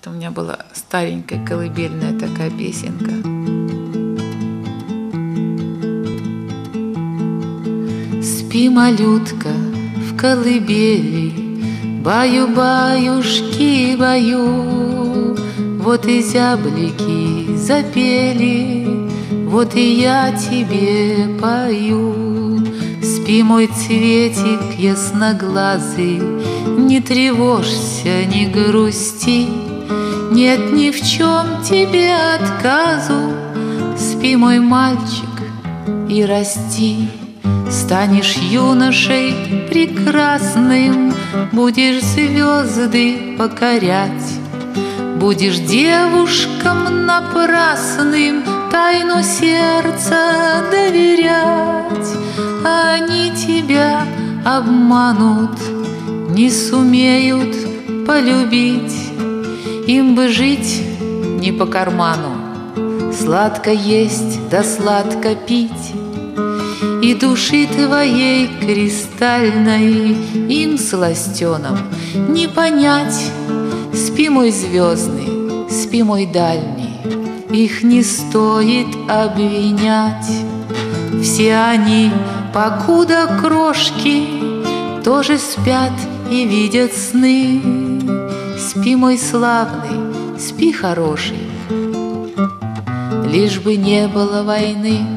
Это у меня была старенькая колыбельная такая песенка. Спи, малютка, в колыбели, баю-баюшки, баю. Вот и зяблики запели, вот и я тебе пою. Спи, мой цветик ясноглазый, не тревожься, не грусти, нет ни в чем тебе отказу. Спи, мой мальчик, и расти. Станешь юношей прекрасным, будешь звезды покорять, будешь девушкам напрасным тайну сердца доверять. Они тебя обманут, не сумеют полюбить, им бы жить не по карману, сладко есть да сладко пить. И души твоей кристальной им, сластенам, не понять. Спи, мой звездный, спи, мой дальний, их не стоит обвинять. Все они, покуда крошки, тоже спят и видят сны. Спи, мой славный, спи, хороший, лишь бы не было войны.